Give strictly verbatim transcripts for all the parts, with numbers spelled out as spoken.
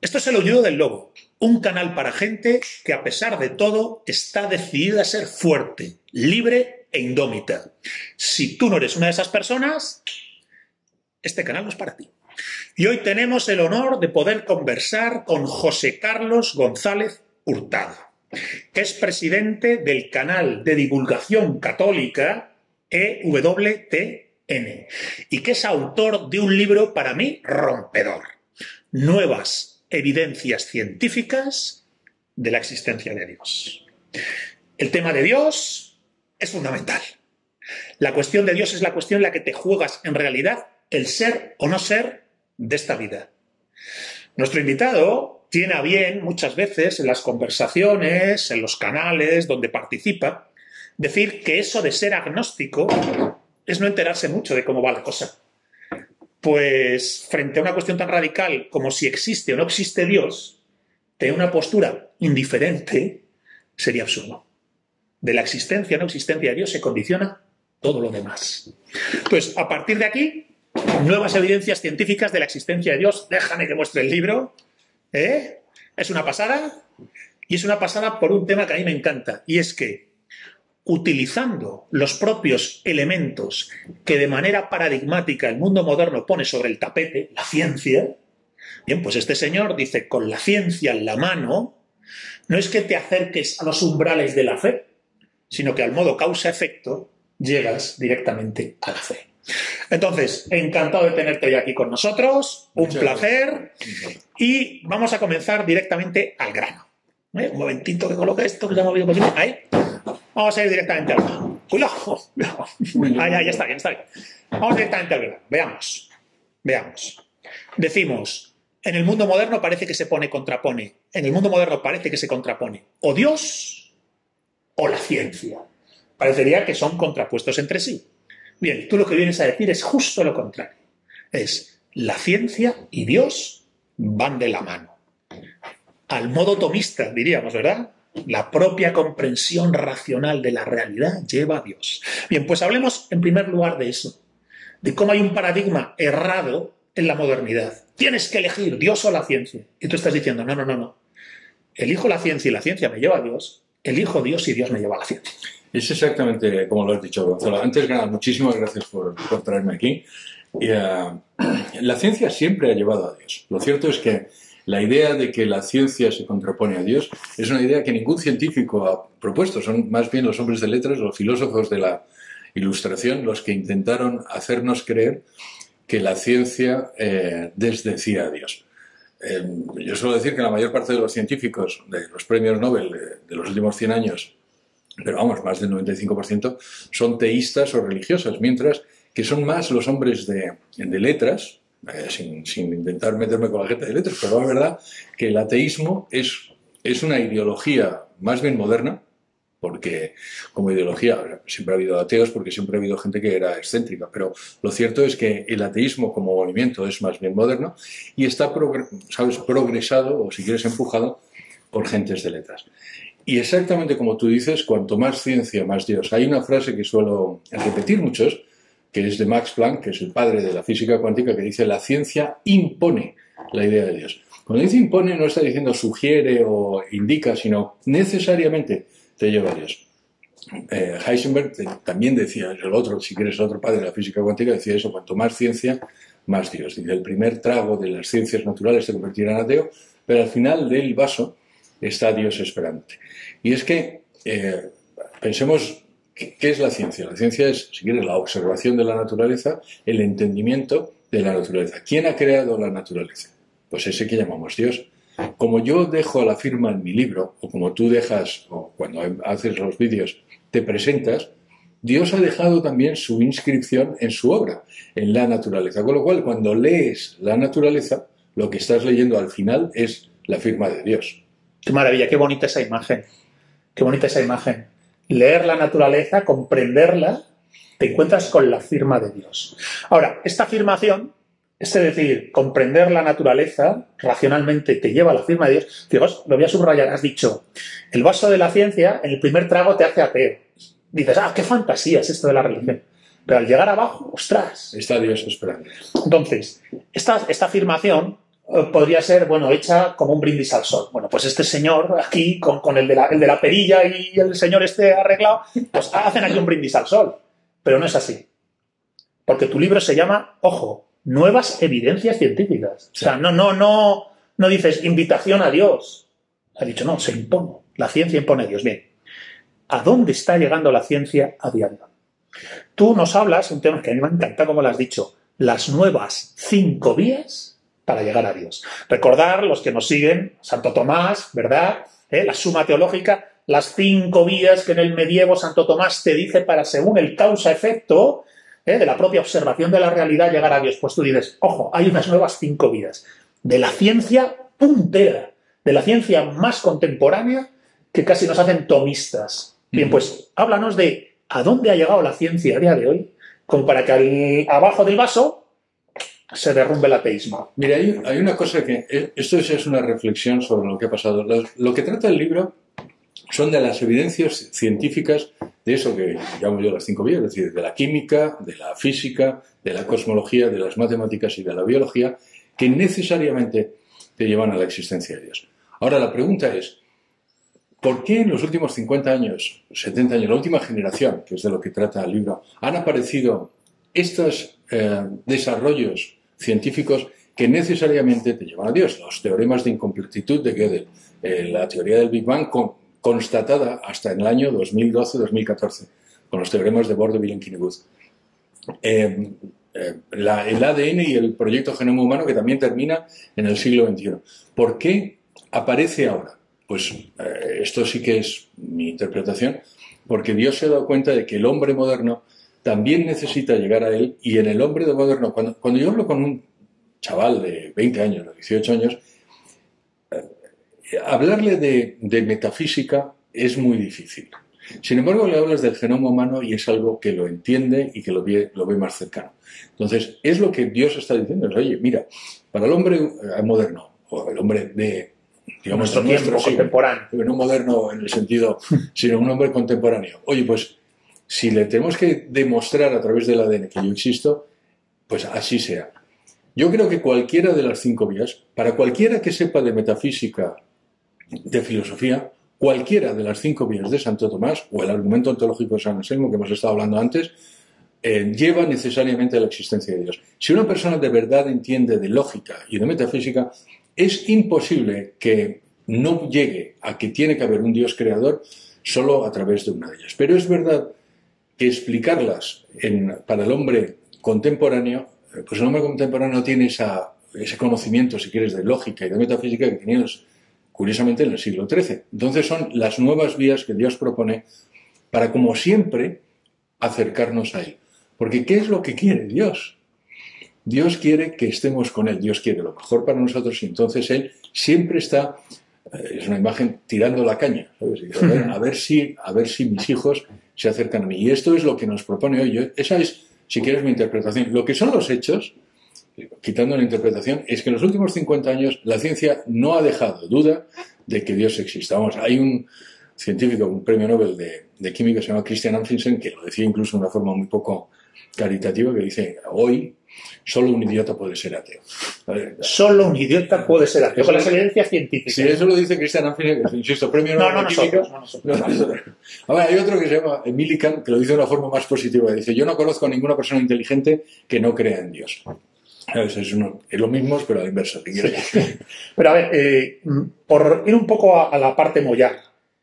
Esto es El Aullido del Lobo, un canal para gente que a pesar de todo está decidida a ser fuerte, libre e indómita. Si tú no eres una de esas personas, este canal no es para ti. Y hoy tenemos el honor de poder conversar con José Carlos González Hurtado, que es presidente del canal de divulgación católica E W T N y que es autor de un libro para mí rompedor: Nuevas evidencias científicas de la existencia de Dios. El tema de Dios es fundamental. La cuestión de Dios es la cuestión en la que te juegas en realidad el ser o no ser de esta vida. Nuestro invitado tiene a bien muchas veces en las conversaciones, en los canales donde participa, decir que eso de ser agnóstico es no enterarse mucho de cómo va la cosa. Pues frente a una cuestión tan radical como si existe o no existe Dios, tener una postura indiferente sería absurdo. De la existencia o no existencia de Dios se condiciona todo lo demás. Pues a partir de aquí, nuevas evidencias científicas de la existencia de Dios. Déjame que muestre el libro. ¿Eh? Es una pasada. Y es una pasada por un tema que a mí me encanta. Y es que, utilizando los propios elementos que de manera paradigmática el mundo moderno pone sobre el tapete, la ciencia, bien, pues este señor dice, con la ciencia en la mano, no es que te acerques a los umbrales de la fe, sino que al modo causa-efecto llegas directamente a la fe. Entonces, encantado de tenerte hoy aquí con nosotros, un Muchas placer, gracias. Y vamos a comenzar directamente al grano. ¿Eh? Un momentito que coloque esto, que se ha movido un poquito. Ahí. Vamos a ir directamente al grano. Cuidado. Ahí, ahí, ya está bien, está bien. Vamos directamente al grano. Veamos. Veamos. Decimos, en el mundo moderno parece que se pone, contrapone. En el mundo moderno parece que se contrapone o Dios o la ciencia. Parecería que son contrapuestos entre sí. Bien, tú lo que vienes a decir es justo lo contrario. Es la ciencia y Dios van de la mano. Al modo tomista, diríamos, ¿verdad? La propia comprensión racional de la realidad lleva a Dios. Bien, pues hablemos en primer lugar de eso, de cómo hay un paradigma errado en la modernidad. Tienes que elegir Dios o la ciencia. Y tú estás diciendo, no, no, no, no. Elijo la ciencia y la ciencia me lleva a Dios. Elijo Dios y Dios me lleva a la ciencia. Es exactamente como lo has dicho, Gonzalo. Antes que nada, muchísimas gracias por, por traerme aquí. Y, uh, la ciencia siempre ha llevado a Dios. Lo cierto es que la idea de que la ciencia se contrapone a Dios es una idea que ningún científico ha propuesto. Son más bien los hombres de letras, los filósofos de la Ilustración, los que intentaron hacernos creer que la ciencia eh, desdecía a Dios. Eh, yo suelo decir que la mayor parte de los científicos de los premios Nobel de, de los últimos cien años, pero vamos, más del noventa y cinco por ciento, son teístas o religiosas, mientras que son más los hombres de, de letras, Eh, sin, sin intentar meterme con la gente de letras, pero la verdad que el ateísmo es, es una ideología más bien moderna, porque como ideología siempre ha habido ateos, porque siempre ha habido gente que era excéntrica, pero lo cierto es que el ateísmo como movimiento es más bien moderno y está progr ¿sabes? progresado, o si quieres empujado, por gentes de letras. Y exactamente como tú dices, cuanto más ciencia, más Dios. Hay una frase que suelo repetir muchos, que es de Max Planck, que es el padre de la física cuántica, que dice: la ciencia impone la idea de Dios. Cuando dice impone, no está diciendo sugiere o indica, sino necesariamente te lleva a Dios. Eh, Heisenberg también decía, el otro, si quieres el otro padre de la física cuántica, decía eso: cuanto más ciencia, más Dios. Dice, el primer trago de las ciencias naturales te convertirá en ateo, pero al final del vaso está Dios esperante. Y es que, eh, pensemos, ¿qué es la ciencia? La ciencia es, si quieres, la observación de la naturaleza, el entendimiento de la naturaleza. ¿Quién ha creado la naturaleza? Pues ese que llamamos Dios. Como yo dejo la firma en mi libro, o como tú dejas, o cuando haces los vídeos, te presentas, Dios ha dejado también su inscripción en su obra, en la naturaleza. Con lo cual, cuando lees la naturaleza, lo que estás leyendo al final es la firma de Dios. Qué maravilla, qué bonita esa imagen. Qué bonita esa imagen. Leer la naturaleza, comprenderla, te encuentras con la firma de Dios. Ahora, esta afirmación, es decir, comprender la naturaleza racionalmente te lleva a la firma de Dios. Fijaos, lo voy a subrayar, has dicho, el vaso de la ciencia en el primer trago te hace ateo. Dices, ah, qué fantasía es esto de la religión. Pero al llegar abajo, ostras. Está Dios esperando. Entonces, esta, esta afirmación eh, podría ser, bueno, hecha como un brindis al sol. Bueno, pues este señor aquí, con, con el, de la, el de la perilla y el señor este arreglado, pues hacen aquí un brindis al sol. Pero no es así. Porque tu libro se llama, ojo, Nuevas Evidencias Científicas. O sea, no, no, no, no dices invitación a Dios. Ha dicho, no, se impone. La ciencia impone a Dios. Bien. ¿A dónde está llegando la ciencia a diario? Tú nos hablas, un tema que a mí me encanta, como lo has dicho, las nuevas cinco vías para llegar a Dios. Recordar, los que nos siguen, Santo Tomás, ¿verdad? ¿Eh? La suma teológica, las cinco vías que en el medievo Santo Tomás te dice para, según el causa-efecto, ¿eh? de la propia observación de la realidad, llegar a Dios. Pues tú dices, ojo, hay unas nuevas cinco vías. De la ciencia puntera, de la ciencia más contemporánea, que casi nos hacen tomistas. Bien, pues háblanos de a dónde ha llegado la ciencia a día de hoy, como para que al, abajo del vaso se derrumbe el ateísmo. Mira, hay, hay una cosa que... Esto es una reflexión sobre lo que ha pasado. Lo, lo que trata el libro son de las evidencias científicas de eso que llamo yo las cinco vías, es decir, de la química, de la física, de la cosmología, de las matemáticas y de la biología, que necesariamente te llevan a la existencia de Dios. Ahora, la pregunta es, ¿por qué en los últimos cincuenta años, setenta años, la última generación, que es de lo que trata el libro, han aparecido estos eh, desarrollos científicos que necesariamente te llevan a Dios? Los teoremas de incompletitud de Gödel, eh, la teoría del Big Bang con, constatada hasta en el año dos mil doce dos mil catorce, con los teoremas de Bohr, de Vilen-Kinewood. Eh, eh, la, el A D N y el proyecto Genoma Humano, que también termina en el siglo veintiuno. ¿Por qué aparece ahora? Pues eh, esto sí que es mi interpretación, porque Dios se ha dado cuenta de que el hombre moderno también necesita llegar a él, y en el hombre moderno, cuando, cuando yo hablo con un chaval de veinte años, de dieciocho años, eh, hablarle de, de metafísica es muy difícil. Sin embargo, le hablas del genoma humano y es algo que lo entiende y que lo ve, lo ve más cercano. Entonces, es lo que Dios está diciendo. Oye, mira, para el hombre moderno, o el hombre de, digamos, nuestro tiempo, sí, contemporáneo, no moderno en el sentido, sino un hombre contemporáneo. Oye, pues, si le tenemos que demostrar a través del A D N que yo existo, pues así sea. Yo creo que cualquiera de las cinco vías, para cualquiera que sepa de metafísica, de filosofía, cualquiera de las cinco vías de Santo Tomás, o el argumento ontológico de San Anselmo, que hemos estado hablando antes, eh, lleva necesariamente a la existencia de Dios. Si una persona de verdad entiende de lógica y de metafísica, es imposible que no llegue a que tiene que haber un Dios creador solo a través de una de ellas. Pero es verdad que explicarlas en, para el hombre contemporáneo, pues el hombre contemporáneo no tiene esa, ese conocimiento, si quieres, de lógica y de metafísica que tenían los, curiosamente en el siglo trece. Entonces son las nuevas vías que Dios propone para, como siempre, acercarnos a Él. Porque ¿qué es lo que quiere Dios? Dios quiere que estemos con Él, Dios quiere lo mejor para nosotros, y entonces Él siempre está, es una imagen tirando la caña, ¿sabes? A ver, a ver si, a ver si mis hijos se acercan a mí. Y esto es lo que nos propone hoy. Yo, esa es, si quieres, mi interpretación. Lo que son los hechos, quitando la interpretación, es que en los últimos cincuenta años la ciencia no ha dejado duda de que Dios exista. Vamos, hay un científico, un premio Nobel de, de química, se llama Christian Amundsen, que lo decía incluso de una forma muy poco caritativa, que dice, hoy solo un idiota puede ser ateo. Ver, solo un idiota puede ser ateo, con las evidencias científicas. Sí, eso lo dice Christian Amundsen, que, insisto, premio Nobel no, no, de química. Nosotros, no, nosotros. No, nosotros. A ver, hay otro que se llama Millikan, que lo dice de una forma más positiva. Dice, yo no conozco a ninguna persona inteligente que no crea en Dios. Es, uno, es lo mismo, pero a la inversa. Si sí. Pero a ver, eh, por ir un poco a, a la parte mollar,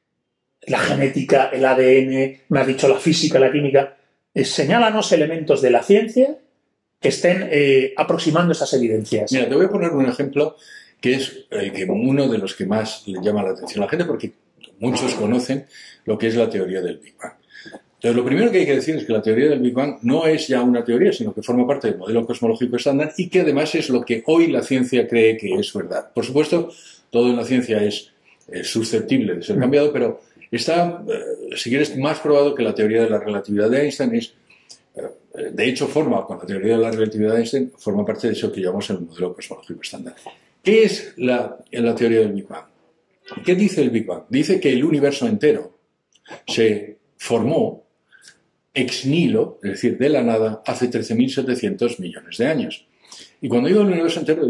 la genética, el A D N, me has dicho la física, la química, eh, señálanos elementos de la ciencia que estén eh, aproximando esas evidencias. Mira, te voy a poner un ejemplo que es el que uno de los que más le llama la atención a la gente, porque muchos conocen lo que es la teoría del Big Bang. Entonces, lo primero que hay que decir es que la teoría del Big Bang no es ya una teoría, sino que forma parte del modelo cosmológico estándar y que además es lo que hoy la ciencia cree que es verdad. Por supuesto, todo en la ciencia es, es susceptible de ser cambiado, pero está, eh, si quieres, más probado que la teoría de la relatividad de Einstein es, eh, de hecho, forma, con la teoría de la relatividad de Einstein, forma parte de eso que llamamos el modelo cosmológico estándar. ¿Qué es la, la teoría del Big Bang? ¿Qué dice el Big Bang? Dice que el universo entero se formó ex nihilo, es decir, de la nada, hace trece mil setecientos millones de años. Y cuando digo el universo entero, digo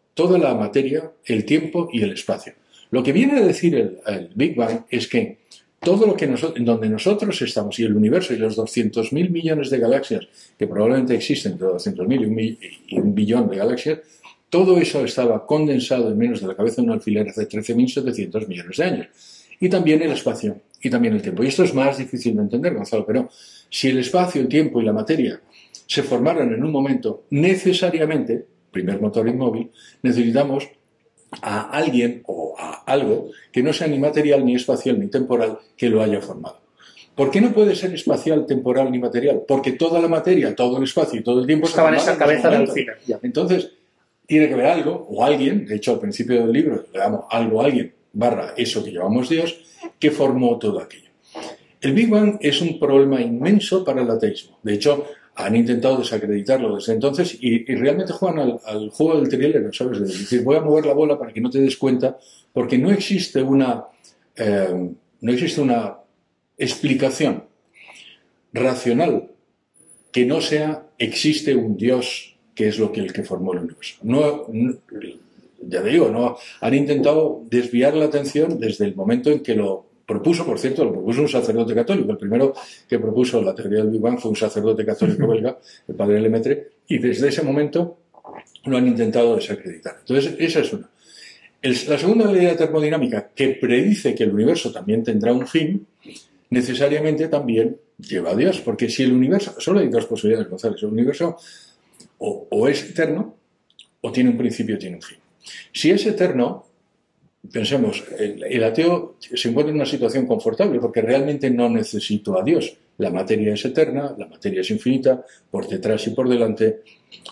toda la materia, el tiempo y el espacio. Lo que viene a decir el, el Big Bang es que todo lo que nosotros, en donde nosotros estamos y el universo y los doscientos mil millones de galaxias que probablemente existen, entre doscientos mil y un, y un billón de galaxias, todo eso estaba condensado en menos de la cabeza de un alfiler hace trece mil setecientos millones de años. Y también el espacio y también el tiempo. Y esto es más difícil de entender, Gonzalo, pero si el espacio, el tiempo y la materia se formaran en un momento, necesariamente, primer motor inmóvil, necesitamos a alguien o a algo que no sea ni material, ni espacial, ni temporal, que lo haya formado. ¿Por qué no puede ser espacial, temporal, ni material? Porque toda la materia, todo el espacio y todo el tiempo estaba en esa cabeza de alfiler. Entonces, tiene que haber algo, o alguien, de hecho al principio del libro le damos algo, alguien, barra eso que llamamos Dios, que formó todo aquello. El Big Bang es un problema inmenso para el ateísmo. De hecho, han intentado desacreditarlo desde entonces y, y realmente juegan al, al juego del trilero, ¿sabes? De decir, voy a mover la bola para que no te des cuenta, porque no existe una, eh, no existe una explicación racional que no sea existe un Dios que es lo que el que formó el universo. No, no, ya digo, no, han intentado desviar la atención desde el momento en que lo propuso, por cierto, lo propuso un sacerdote católico. El primero que propuso la teoría del Big Bang fue un sacerdote católico belga, el padre Lemaitre, y desde ese momento lo han intentado desacreditar. Entonces, esa es una. El, la segunda ley de la termodinámica, que predice que el universo también tendrá un fin, necesariamente también lleva a Dios, porque si el universo, solo hay dos posibilidades, González, el universo o, o es eterno, o tiene un principio o tiene un fin. Si es eterno, pensemos, el, el ateo se encuentra en una situación confortable porque realmente no necesito a Dios. La materia es eterna, la materia es infinita, por detrás y por delante,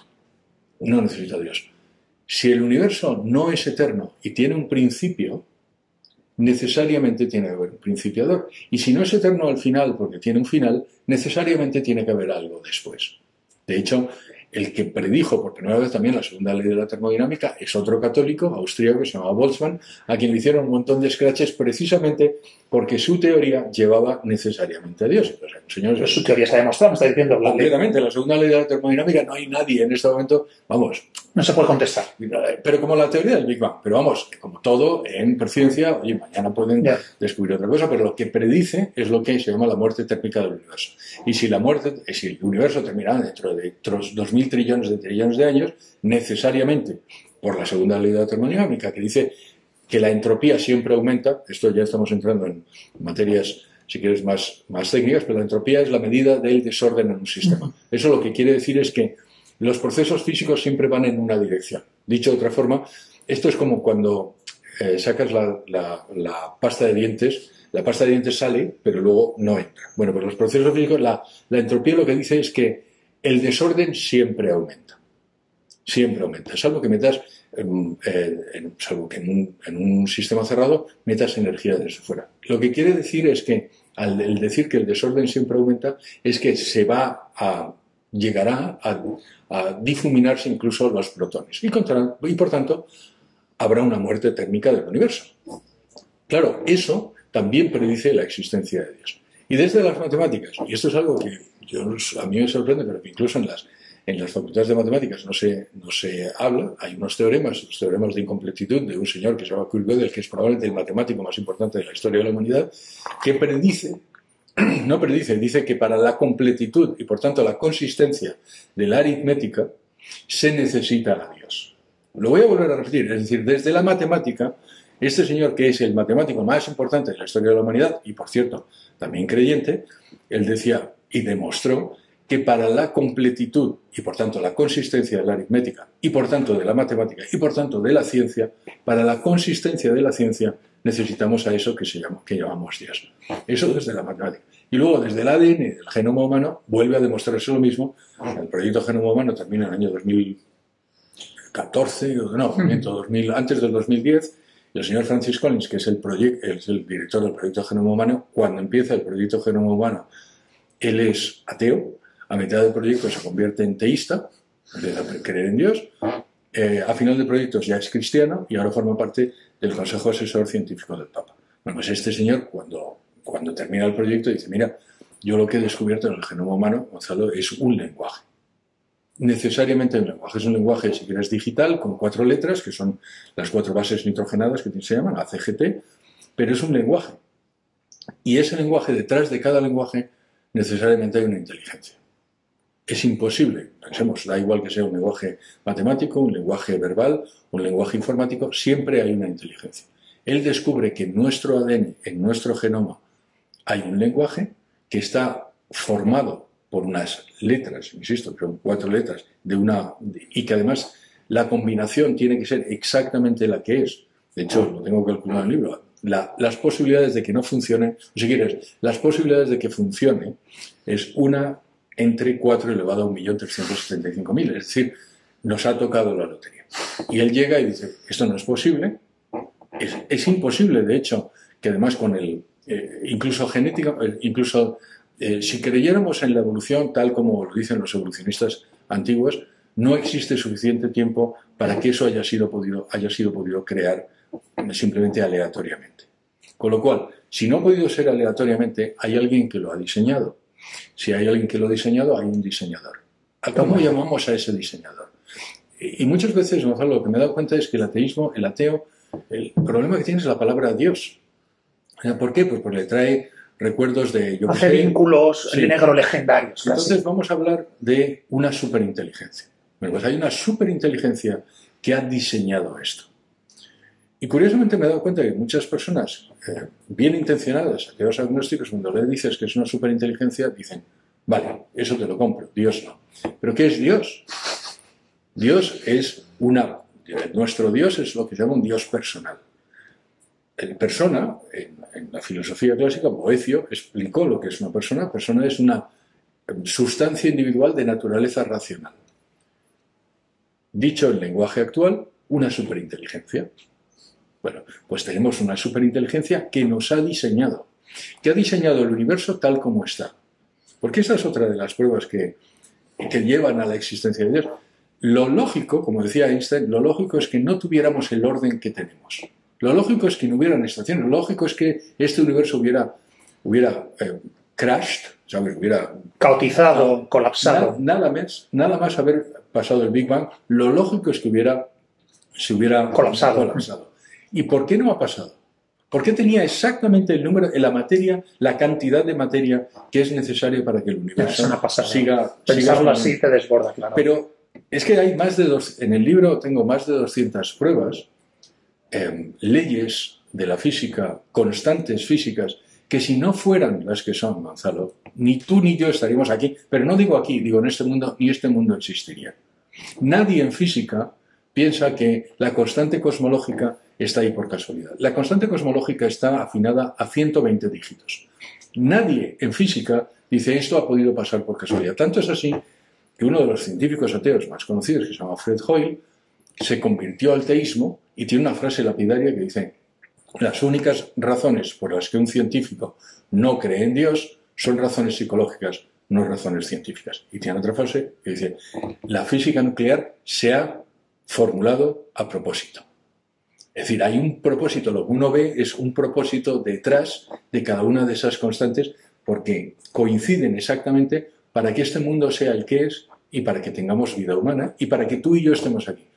no necesito a Dios. Si el universo no es eterno y tiene un principio, necesariamente tiene que haber un principiador. Y si no es eterno al final porque tiene un final, necesariamente tiene que haber algo después. De hecho, el que predijo por primera vez también la segunda ley de la termodinámica es otro católico, austríaco, que se llamaba Boltzmann, a quien le hicieron un montón de scratches precisamente porque su teoría llevaba necesariamente a Dios. Entonces, señores, Pero su teoría se ha demostrado, me está diciendo. Completamente, la segunda ley de la termodinámica no hay nadie en este momento, vamos. No se puede contestar. Pero como la teoría del Big Bang, pero vamos, como todo en ciencia, oye, mañana pueden yeah. descubrir otra cosa, pero lo que predice es lo que se llama la muerte térmica del universo. Y si la muerte, si el universo terminara dentro de otros dos mil trillones de trillones de años, necesariamente, por la segunda ley de la termodinámica, que dice que la entropía siempre aumenta, esto ya estamos entrando en materias, si quieres, más, más técnicas, pero la entropía es la medida del desorden en un sistema. Eso lo que quiere decir es que los procesos físicos siempre van en una dirección. Dicho de otra forma, esto es como cuando eh, sacas la, la, la pasta de dientes, la pasta de dientes sale, pero luego no entra. Bueno, pues los procesos físicos, la, la entropía lo que dice es que el desorden siempre aumenta. Siempre aumenta, salvo que metas, eh, en, salvo que en un, en un sistema cerrado metas energía desde fuera. Lo que quiere decir es que, al el decir que el desorden siempre aumenta, es que se va a, llegará a, a difuminarse incluso los protones. Y, contra, y por tanto, habrá una muerte térmica del universo. Claro, eso también predice la existencia de Dios. Y desde las matemáticas, y esto es algo que yo, a mí me sorprende, pero que incluso en las En las facultades de matemáticas no se, no se habla, hay unos teoremas, los teoremas de incompletitud de un señor que se llama Kurt Gödel, que es probablemente el matemático más importante de la historia de la humanidad, que predice, no predice, dice que para la completitud y por tanto la consistencia de la aritmética se necesita a Dios. Lo voy a volver a repetir, es decir, desde la matemática, este señor que es el matemático más importante de la historia de la humanidad, y por cierto, también creyente, él decía y demostró que para la completitud y por tanto la consistencia de la aritmética y por tanto de la matemática y por tanto de la ciencia, para la consistencia de la ciencia necesitamos a eso que, se llama, que llamamos Dios. Eso desde la matemática. Y luego desde el A D N del genoma humano vuelve a demostrarse lo mismo. El proyecto Genoma Humano termina en el año dos mil catorce, no, dos mil, antes del dos mil diez, y el señor Francis Collins, que es el, proyect, es el director del proyecto Genoma Humano, cuando empieza el proyecto Genoma Humano, él es ateo. A mitad del proyecto se convierte en teísta, de creer en Dios. Eh, a final del proyecto ya es cristiano y ahora forma parte del Consejo Asesor Científico del Papa. Bueno, pues este señor, cuando, cuando termina el proyecto, dice, mira, yo lo que he descubierto en el genoma humano, Gonzalo, es un lenguaje. necesariamente un lenguaje. Es un lenguaje, si quieres, digital, con cuatro letras, que son las cuatro bases nitrogenadas que se llaman A C G T, pero es un lenguaje. Y ese lenguaje, detrás de cada lenguaje, necesariamente hay una inteligencia. Es imposible, pensemos, da igual que sea un lenguaje matemático, un lenguaje verbal, un lenguaje informático, siempre hay una inteligencia. Él descubre que en nuestro A D N, en nuestro genoma, hay un lenguaje que está formado por unas letras, insisto, que son cuatro letras, de una, y que además la combinación tiene que ser exactamente la que es. De hecho, lo tengo calculado en el libro. La, las posibilidades de que no funcione, o si quieres, las posibilidades de que funcione es una entre cuatro elevado a un millón trescientos setenta y cinco mil. Es decir, nos ha tocado la lotería. Y él llega y dice, esto no es posible. Es, es imposible, de hecho, que además con el, eh, incluso genética, eh, incluso eh, si creyéramos en la evolución tal como lo dicen los evolucionistas antiguos, no existe suficiente tiempo para que eso haya sido podido, haya sido podido crear simplemente aleatoriamente. Con lo cual, si no ha podido ser aleatoriamente, hay alguien que lo ha diseñado. Si hay alguien que lo ha diseñado, hay un diseñador. ¿Cómo llamamos a ese diseñador? Y muchas veces, Gonzalo, lo que me he dado cuenta es que el ateísmo, el ateo, el problema que tiene es la palabra Dios. ¿Por qué? Pues porque le trae recuerdos de... Yo Hace sé, vínculos sí. de negro legendarios. Casi. Entonces vamos a hablar de una superinteligencia. Bueno, pues hay una superinteligencia que ha diseñado esto. Y curiosamente me he dado cuenta que muchas personas eh, bien intencionadas, ateos agnósticos, cuando le dices que es una superinteligencia, dicen, vale, eso te lo compro, Dios no. ¿Pero qué es Dios? Dios es una... Nuestro Dios es lo que se llama un Dios personal. El persona, en, en la filosofía clásica, Boecio explicó lo que es una persona. Persona es una sustancia individual de naturaleza racional. Dicho en lenguaje actual, una superinteligencia. Bueno, pues tenemos una superinteligencia que nos ha diseñado, que ha diseñado el universo tal como está. Porque esa es otra de las pruebas que, que llevan a la existencia de Dios. Lo lógico, como decía Einstein, lo lógico es que no tuviéramos el orden que tenemos. Lo lógico es que no hubieran estaciones. Lo lógico es que este universo hubiera, hubiera eh, crashed, ¿sabes? Hubiera caotizado, ah, colapsado. Na, nada más, nada más haber pasado el Big Bang, lo lógico es que hubiera, se hubiera colapsado. colapsado. ¿Y por qué no ha pasado? Porque tenía exactamente el número, en la materia, la cantidad de materia que es necesaria para que el universo siga... Pensarlo así te desborda, claro. Pero es que hay más de dos... En el libro tengo más de doscientas pruebas, eh, leyes de la física, constantes físicas, que si no fueran las que son, Gonzalo, ni tú ni yo estaríamos aquí. Pero no digo aquí, digo en este mundo, ni este mundo existiría. Nadie en física piensa que la constante cosmológica está ahí por casualidad. La constante cosmológica está afinada a ciento veinte dígitos. Nadie en física dice esto ha podido pasar por casualidad. Tanto es así que uno de los científicos ateos más conocidos, que se llama Fred Hoyle, se convirtió al teísmo y tiene una frase lapidaria que dice: las únicas razones por las que un científico no cree en Dios son razones psicológicas, no razones científicas. Y tiene otra frase que dice: la física nuclear se ha formulado a propósito. Es decir, hay un propósito, lo que uno ve es un propósito detrás de cada una de esas constantes, porque coinciden exactamente para que este mundo sea el que es y para que tengamos vida humana y para que tú y yo estemos aquí.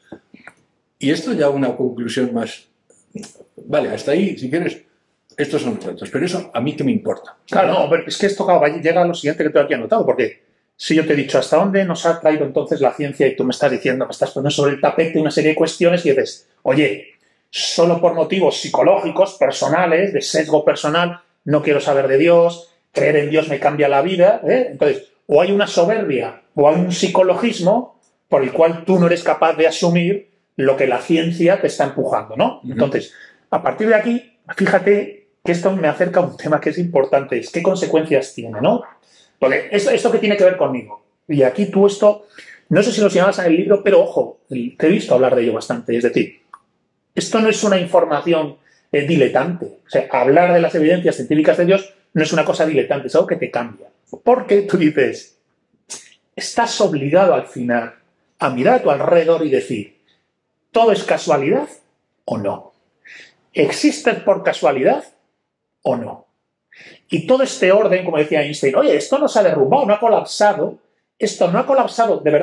Y esto ya una conclusión más... Vale, hasta ahí, si quieres, estos son los datos, pero eso a mí que me importa. Claro, no, pero es que esto claro, llega a lo siguiente que tengo aquí anotado, porque si yo te he dicho hasta dónde nos ha traído entonces la ciencia y tú me estás diciendo, me estás poniendo sobre el tapete una serie de cuestiones y dices, oye, solo por motivos psicológicos, personales, de sesgo personal, no quiero saber de Dios, creer en Dios me cambia la vida, ¿eh? Entonces, o hay una soberbia o hay un psicologismo por el cual tú no eres capaz de asumir lo que la ciencia te está empujando, ¿no? Uh-huh. Entonces, a partir de aquí, fíjate que esto me acerca a un tema que es importante, es qué consecuencias tiene, ¿no? Porque esto, esto que tiene que ver conmigo. Y aquí tú esto, no sé si lo señalas en el libro, pero ojo, te he visto hablar de ello bastante, es decir, esto no es una información eh, diletante. O sea, hablar de las evidencias científicas de Dios no es una cosa diletante, es algo que te cambia. Porque tú dices, estás obligado al final a mirar a tu alrededor y decir, ¿todo es casualidad o no? ¿Existe por casualidad o no? Y todo este orden, como decía Einstein, oye, esto no se ha derrumbado, no ha colapsado, esto no ha colapsado de verdad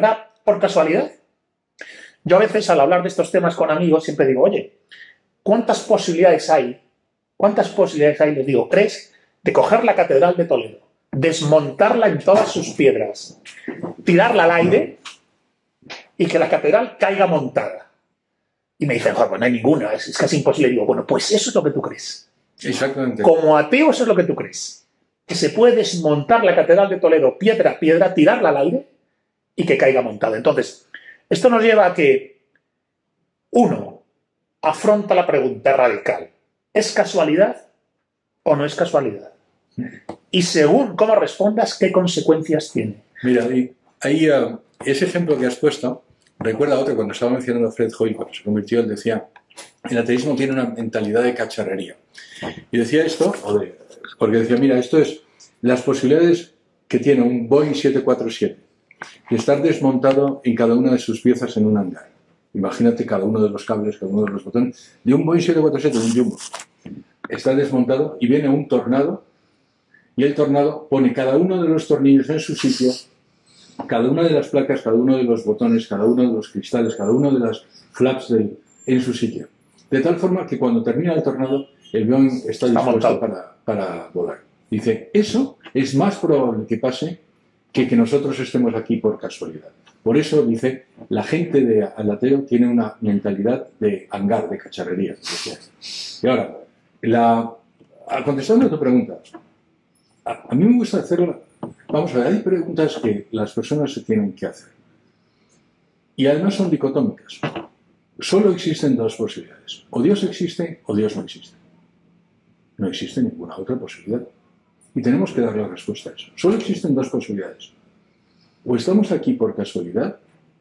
por casualidad? Yo a veces al hablar de estos temas con amigos siempre digo, oye, ¿cuántas posibilidades hay? ¿Cuántas posibilidades hay, les digo, crees, de coger la Catedral de Toledo, desmontarla en todas sus piedras, tirarla al aire y que la catedral caiga montada? Y me dicen, joder, pues no hay ninguna, es, es casi imposible. Y digo, bueno, pues eso es lo que tú crees. Exactamente. Como ateo, eso es lo que tú crees. Que se puede desmontar la Catedral de Toledo piedra a piedra, tirarla al aire y que caiga montada. Entonces, esto nos lleva a que, uno, afronta la pregunta radical. ¿Es casualidad o no es casualidad? Y según cómo respondas, ¿qué consecuencias tiene? Mira, ahí, ahí uh, ese ejemplo que has puesto, recuerda otro, cuando estaba mencionando a Fred Hoyle, cuando se convirtió, él decía, el ateísmo tiene una mentalidad de cacharrería. Y decía esto, o de, porque decía, mira, esto es las posibilidades que tiene un Boeing siete cuatro siete de estar desmontado en cada una de sus piezas en un hangar. Imagínate cada uno de los cables, cada uno de los botones, de un Boeing siete cuatro siete, de un Jumbo. Está desmontado y viene un tornado, y el tornado pone cada uno de los tornillos en su sitio, cada una de las placas, cada uno de los botones, cada uno de los cristales, cada uno de las flaps del, en su sitio. De tal forma que cuando termina el tornado, el Boeing está dispuesto para, para volar. Dice, eso es más probable que pase que que nosotros estemos aquí por casualidad. Por eso, dice, la gente de al ateo tiene una mentalidad de hangar, de cacharrería. Y ahora, la, contestando a tu pregunta, a, a mí me gusta hacerla. Vamos a ver, hay preguntas que las personas se tienen que hacer. Y además son dicotómicas. Solo existen dos posibilidades. O Dios existe o Dios no existe. No existe ninguna otra posibilidad. Y tenemos que dar la respuesta a eso. Solo existen dos posibilidades. O estamos aquí por casualidad,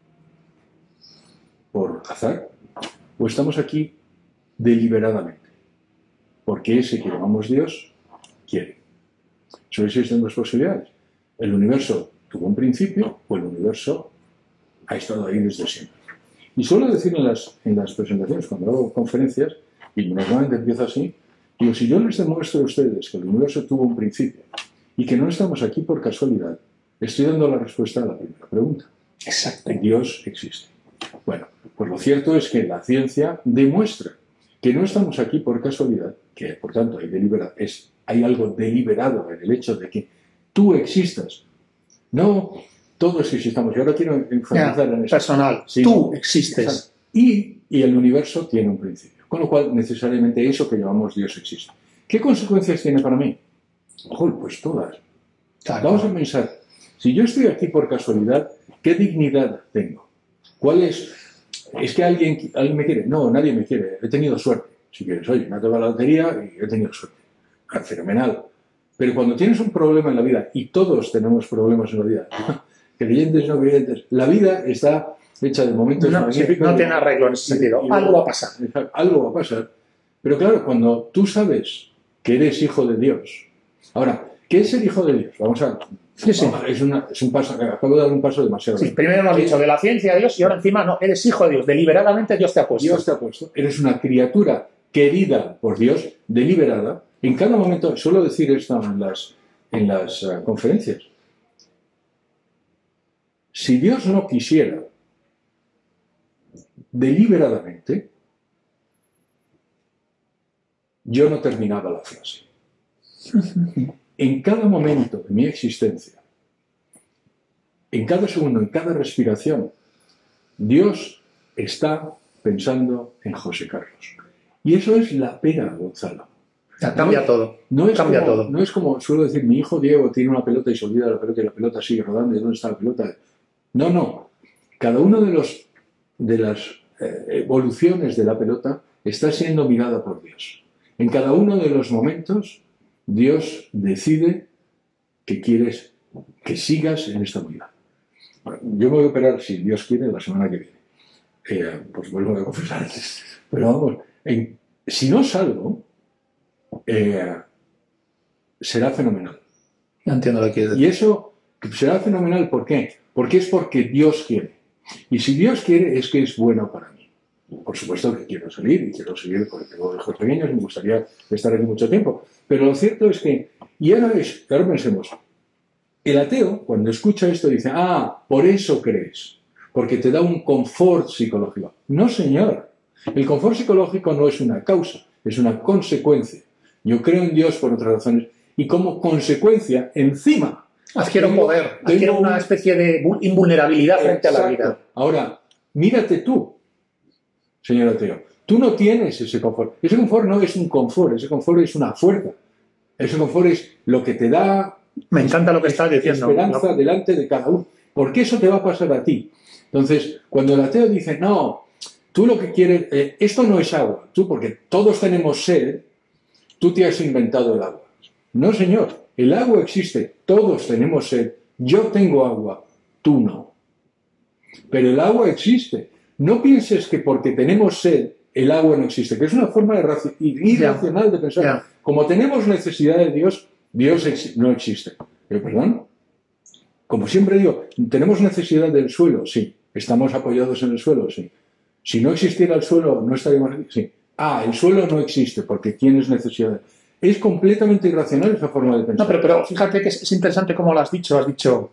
por azar, o estamos aquí deliberadamente. Porque ese que llamamos Dios quiere. Solo existen dos posibilidades. El universo tuvo un principio o el universo ha estado ahí desde siempre. Y suelo decir en las, en las presentaciones, cuando hago conferencias, y normalmente empiezo así, digo, si yo les demuestro a ustedes que el universo tuvo un principio y que no estamos aquí por casualidad, estoy dando la respuesta a la primera pregunta. Exacto. Dios existe. Bueno, pues lo cierto es que la ciencia demuestra que no estamos aquí por casualidad, que por tanto hay, delibera, es, hay algo deliberado en el hecho de que tú existas. No todos existamos. Y ahora quiero enfatizar en eso. Personal. Sí, tú existes. Y, y el universo tiene un principio. Con lo cual, necesariamente eso que llamamos Dios existe. ¿Qué consecuencias tiene para mí? Ojo, pues todas. Claro. Vamos a pensar, si yo estoy aquí por casualidad, ¿qué dignidad tengo? ¿Cuál es? ¿Es que alguien, alguien me quiere? No, nadie me quiere. He tenido suerte. Si quieres, oye, me ha tocado la lotería y he tenido suerte. Ah, fenomenal. Pero cuando tienes un problema en la vida, y todos tenemos problemas en la vida, creyentes, no creyentes, la vida está hecha de momentos no, magníficos. No tiene arreglo en ese sentido. Y, y algo va a pasar. Algo va a pasar. Pero claro, cuando tú sabes que eres hijo de Dios. Ahora, ¿qué es ser hijo de Dios? Vamos a... Sí, sí. Vamos, es, una, es un paso, acabo de dar un paso demasiado. Sí, primero hemos dicho de la ciencia a Dios y ahora encima no, eres hijo de Dios. Deliberadamente Dios te ha puesto. Dios te ha puesto. Eres una criatura querida por Dios, deliberada. En cada momento, suelo decir esto en las, en las uh, conferencias. Si Dios no quisiera deliberadamente, yo no terminaba la frase. En cada momento de mi existencia, en cada segundo, en cada respiración, Dios está pensando en José Carlos. Y eso es la pena, Gonzalo. Ya, cambia no, todo. No es cambia como, todo. No es como suelo decir, mi hijo Diego tiene una pelota y se olvida de la pelota y la pelota sigue rodando. ¿Y dónde está la pelota? No, no. Cada uno de los de las eh, evoluciones de la pelota está siendo mirada por Dios. En cada uno de los momentos, Dios decide que quieres que sigas en esta vida. Bueno, yo me voy a operar, si Dios quiere, la semana que viene. Eh, pues vuelvo a confesar antes. Pero vamos, en, si no salgo, eh, será fenomenal. No entiendo lo que quieres decir. Y eso será fenomenal, ¿por qué? Porque es porque Dios quiere. Y si Dios quiere, es que es bueno para mí. Por supuesto que quiero salir y quiero seguir porque tengo hijos pequeños y me gustaría estar aquí mucho tiempo. Pero lo cierto es que, y ahora, es, ahora pensemos, el ateo, cuando escucha esto, dice, ah, por eso crees. porque te da un confort psicológico. No, señor. El confort psicológico no es una causa, es una consecuencia. Yo creo en Dios por otras razones y como consecuencia, encima, adquiero tengo, poder, adquiero tengo una un... especie de invulnerabilidad frente Exacto. a la vida. Ahora, mírate tú, señor ateo. Tú no tienes ese confort. Ese confort no es un confort, ese confort es una fuerza. Ese confort es lo que te da... Me encanta lo que estás diciendo. Esperanza ¿no? delante de cada uno. Porque eso te va a pasar a ti. Entonces, cuando el ateo dice, no, tú lo que quieres, eh, esto no es agua. Tú, porque todos tenemos sed, tú te has inventado el agua. No, señor. El agua existe. Todos tenemos sed. Yo tengo agua. Tú no. Pero el agua existe. No pienses que porque tenemos sed, el agua no existe. Que es una forma de irracional yeah. de pensar. Yeah. Como tenemos necesidad de Dios, Dios ex no existe. ¿Pero perdón? Como siempre digo, ¿tenemos necesidad del suelo? Sí. ¿Estamos apoyados en el suelo? Sí. Si no existiera el suelo, ¿no estaríamos aquí? Sí. Ah, el suelo no existe porque tienes necesidad. Es completamente irracional esa forma de pensar. No, pero, pero fíjate que es, es interesante como lo has dicho. Has dicho,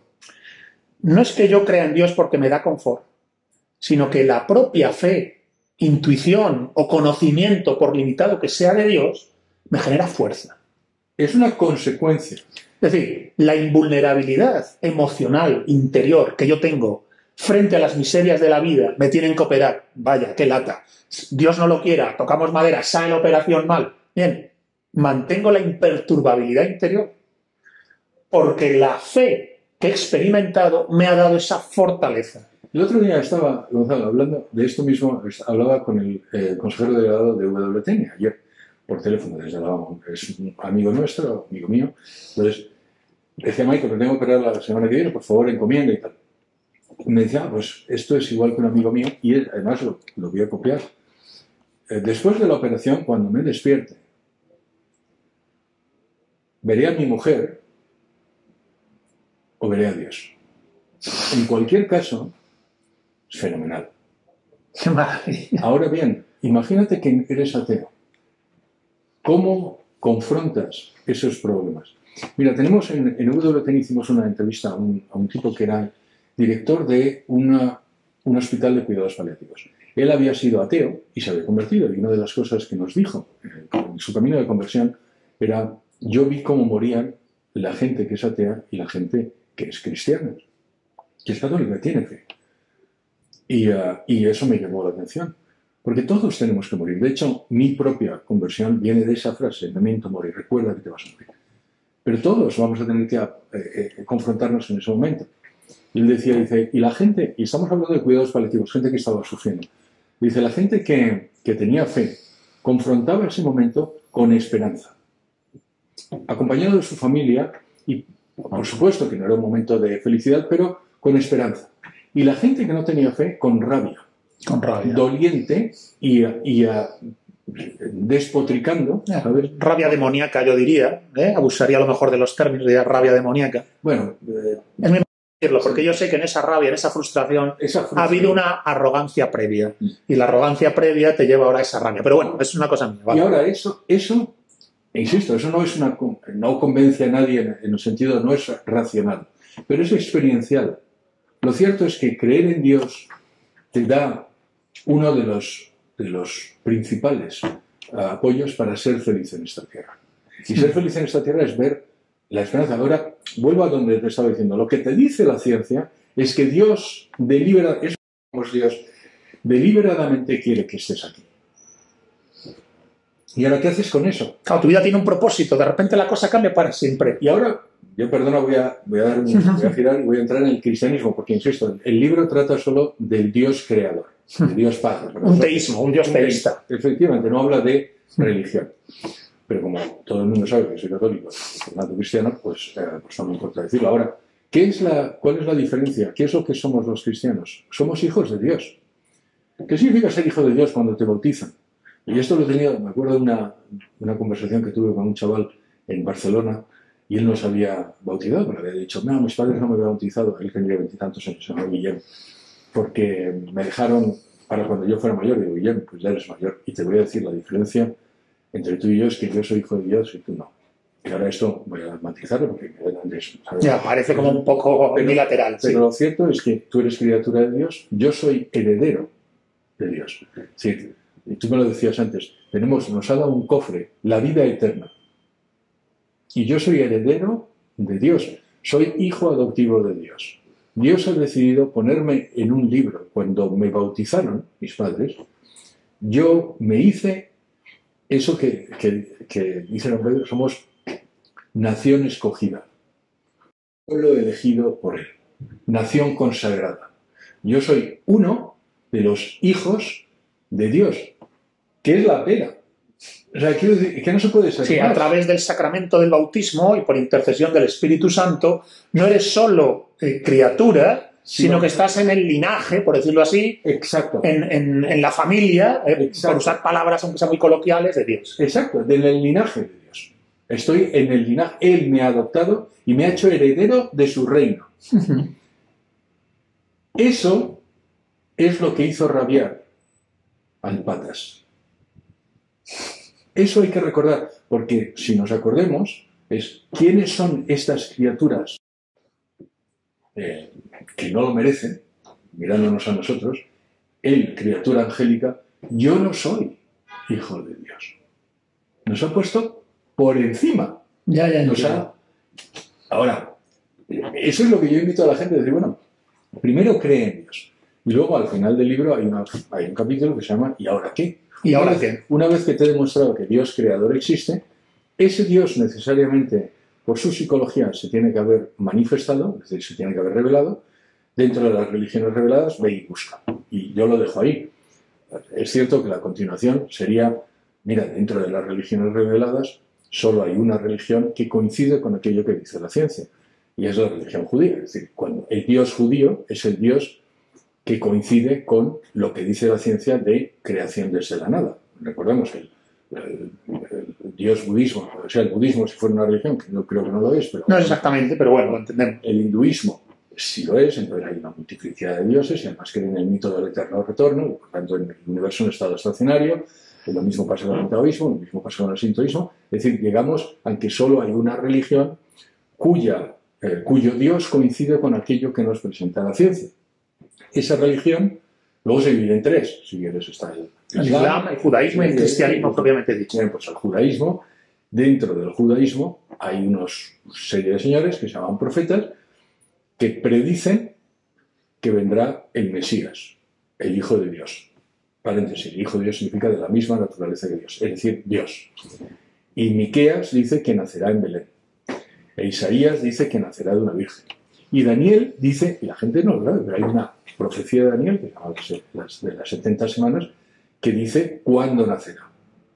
no es que yo crea en Dios porque me da confort, sino que la propia fe, intuición o conocimiento, por limitado que sea de Dios, me genera fuerza. Es una consecuencia. Es decir, la invulnerabilidad emocional, interior, que yo tengo frente a las miserias de la vida, me tienen que operar. Vaya, qué lata. Dios no lo quiera, tocamos madera, sale la operación mal. Bien, mantengo la imperturbabilidad interior porque la fe que he experimentado me ha dado esa fortaleza. El otro día estaba, Gonzalo, hablando de esto mismo, hablaba con el eh, consejero delegado de W T N ayer, por teléfono, desde Alabama. Es un amigo nuestro, amigo mío. Entonces, decía, Michael, me tengo que operar la semana que viene, por favor, encomienda y tal. Y me decía, ah, pues esto es igual que un amigo mío, y él, además lo, lo voy a copiar. Eh, después de la operación, cuando me despierte, veré a mi mujer o veré a Dios. En cualquier caso, es fenomenal. ¡Qué maravilla! Ahora bien, imagínate que eres ateo. ¿Cómo confrontas esos problemas? Mira, tenemos en, en W T N hicimos una entrevista a un, a un tipo que era director de una, un hospital de cuidados paliativos. Él había sido ateo y se había convertido, y una de las cosas que nos dijo eh, en su camino de conversión era: yo vi cómo morían la gente que es atea y la gente que es cristiana, que es católica, tiene fe. Y, uh, y eso me llamó la atención, porque todos tenemos que morir. De hecho, mi propia conversión viene de esa frase: memento mori, recuerda que te vas a morir. Pero todos vamos a tener que eh, eh, confrontarnos en ese momento. Y él decía, dice, y la gente, y estamos hablando de cuidados paliativos, gente que estaba sufriendo, dice, la gente que, que tenía fe confrontaba ese momento con esperanza, acompañado de su familia, y por supuesto que no era un momento de felicidad, pero con esperanza. Y la gente que no tenía fe, con rabia. Con rabia. Doliente y, y uh, despotricando. ¿Sabes? Rabia demoníaca, yo diría. ¿eh? Abusaría a lo mejor de los términos de rabia demoníaca. Bueno, eh, es mi decirlo, porque yo sé que en esa rabia, en esa frustración, esa frustración, ha habido una arrogancia previa. Mm. Y la arrogancia previa te lleva ahora a esa rabia. Pero bueno, es una cosa mía. ¿vale? Y ahora eso, eso, insisto, eso no es una, no convence a nadie en, en el sentido, no es racional, pero es experiencial. Lo cierto es que creer en Dios te da uno de los, de los principales uh, apoyos para ser feliz en esta tierra. Y ser feliz en esta tierra es ver la esperanza. Ahora, vuelvo a donde te estaba diciendo. Lo que te dice la ciencia es que Dios delibera, es como Dios deliberadamente quiere que estés aquí. ¿Y ahora qué haces con eso? Claro, tu vida tiene un propósito, de repente la cosa cambia para siempre. Y ahora, yo perdona, voy a, voy a, dar un, voy a girar y voy a entrar en el cristianismo, porque insisto, el libro trata solo del Dios creador, del Dios Padre. Un teísmo, un Dios teísta. Efectivamente, no habla de religión. Pero como todo el mundo sabe que soy católico y formato cristiano, pues, eh, pues no me importa decirlo. Ahora, ¿qué es la, ¿cuál es la diferencia? ¿Qué es lo que somos los cristianos? Somos hijos de Dios. ¿Qué significa ser hijo de Dios cuando te bautizan? Y esto lo he tenido, me acuerdo de una, una conversación que tuve con un chaval en Barcelona, y él no se había bautizado, pero había dicho, no, mis padres no me habían bautizado, él tenía veintitantos años, se llama Guillem, porque me dejaron para cuando yo fuera mayor. Y digo, Guillem, pues ya eres mayor, y te voy a decir la diferencia entre tú y yo es que yo soy hijo de Dios y tú no. Y ahora esto voy a matizarlo porque me da de eso, ¿sabes? Ya, parece como un poco Pero- unilateral. Pero sí. lo cierto es que tú eres criatura de Dios, yo soy heredero de Dios. Es decir, y tú me lo decías antes, tenemos, nos ha dado un cofre, la vida eterna. Y yo soy heredero de Dios, soy hijo adoptivo de Dios. Dios ha decidido ponerme en un libro. Cuando me bautizaron mis padres, yo me hice eso que, que, que dicen los medios, somos nación escogida, pueblo elegido por él, nación consagrada. Yo soy uno de los hijos de Dios, que es la pena. O sea, quiero decir que no se puede ser Sí, más. a través del sacramento del bautismo y por intercesión del Espíritu Santo, no eres solo eh, criatura, Sí, sino no. que estás en el linaje, por decirlo así, Exacto. en, en- en la familia, eh, Exacto. por usar palabras aunque sean muy coloquiales, de Dios. Exacto, del linaje de Dios. Estoy en el linaje. Él me ha adoptado y me ha hecho heredero de su reino. Eso es lo que hizo rabiar al Patas. Eso hay que recordar, porque si nos acordemos, es quiénes son estas criaturas eh, que no lo merecen, mirándonos a nosotros, él, criatura angélica, yo no soy hijo de Dios. Nos ha puesto por encima. Ya, ya, Nos ha... Ahora, eso es lo que yo invito a la gente a decir, bueno, primero cree en Dios. Y luego al final del libro hay, una, hay un capítulo que se llama ¿y ahora qué? ¿Y ahora Una vez- qué? Una vez que te he demostrado que Dios creador existe, ese Dios necesariamente, por su psicología, se tiene que haber manifestado, es decir, se tiene que haber revelado. Dentro de las religiones reveladas, ve y busca. Y yo lo dejo ahí. Es cierto que la continuación sería, mira, dentro de las religiones reveladas, solo hay una religión que coincide con aquello que dice la ciencia, y es la religión judía. Es decir, cuando el Dios judío es el Dios que coincide con lo que dice la ciencia de creación desde la nada. Recordemos que el, el- el Dios budismo, o sea, el budismo si fuera una religión, que no creo que no lo es, pero No es exactamente, pero bueno, lo entendemos. el hinduismo sí lo es, entonces hay una multiplicidad de dioses y además creen en el mito del eterno retorno, y por tanto en el universo en estado estacionario. Lo mismo pasa con el taoísmo, lo mismo pasa con el sintoísmo. Es decir, llegamos a que solo hay una religión cuya, eh, cuyo Dios coincide con aquello que nos presenta la ciencia. Esa religión luego se divide en tres. Si quieres está el El Islam, el judaísmo y el cristianismo, propiamente dicho. Bien, pues el judaísmo. Dentro del judaísmo hay unos serie de señores que se llaman profetas que predicen que vendrá el Mesías, el Hijo de Dios. Paréntesis, el Hijo de Dios significa de la misma naturaleza que Dios, es decir, Dios. Y Miqueas dice que nacerá en Belén. E Isaías dice que nacerá de una virgen. Y Daniel dice, y la gente no lo sabe, pero hay una profecía de Daniel, que se llama las, de las setenta semanas, que dice cuándo nacerá.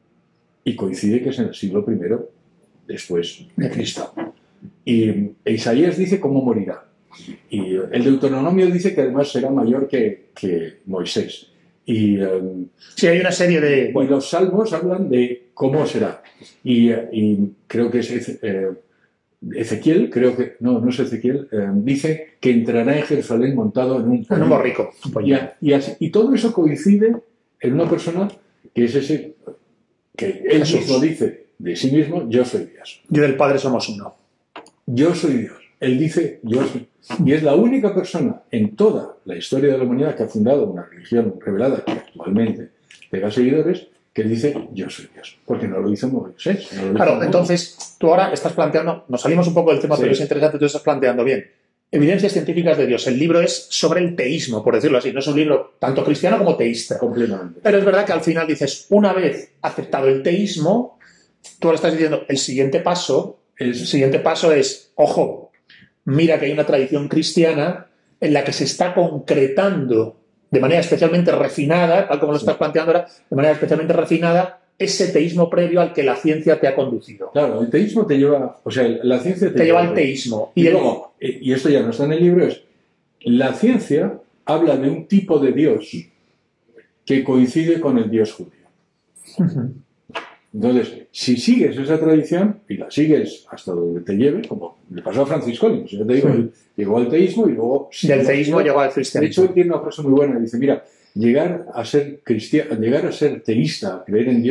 Y coincide que es en el siglo primero después de Cristo. Y e Isaías dice cómo morirá. Y el Deuteronomio dice que además será mayor que, que Moisés. Y, um, Sí, hay una serie de... y los salmos hablan de cómo será. Y, eh, y creo que es eh, Ezequiel, creo que, no, no es Ezequiel, eh, dice que entrará en Jerusalén montado en un En un borrico. un y, pollino. a- y, así- y todo eso coincide en una persona que es ese, que él Jesús. mismo dice de sí mismo, yo soy Dios. Yo del Padre somos uno. Yo soy Dios. Él dice, yo soy. Y es la única persona en toda la historia de la humanidad que ha fundado una religión revelada que actualmente tenga seguidores que dice, yo soy Dios. Porque no lo hizo Moisés. No lo hizo Claro, Moisés. entonces tú ahora estás planteando, nos salimos un poco del tema, Sí. pero es interesante, tú estás planteando bien. Evidencias científicas de Dios. El libro es sobre el teísmo, por decirlo así. No es un libro tanto cristiano como teísta. Completamente. Pero es verdad que al final dices, una vez aceptado el teísmo, tú ahora estás diciendo, el siguiente paso, el Es, siguiente paso es, ojo, mira que hay una tradición cristiana en la que se está concretando de manera especialmente refinada, tal como lo Sí. estás planteando ahora, de manera especialmente refinada, ese teísmo previo al que la ciencia te ha conducido. claro, el teísmo te lleva, o sea, la ciencia te, Te lleva al teísmo. Y, Y el- luego, eh, y esto ya no está en el libro, es la ciencia habla de un tipo de Dios que coincide con el Dios judío. Ujú. Entonces, si sigues esa tradición y la sigues hasta donde te lleve, como le pasó a Francis Collins, yo te digo, Sí. él llegó al teísmo y luego... Del teísmo llegó al De cristianismo. hecho, él tiene una frase muy buena, dice, mira, llegar a ser cristiano, llegar a ser teísta, a creer en Dios,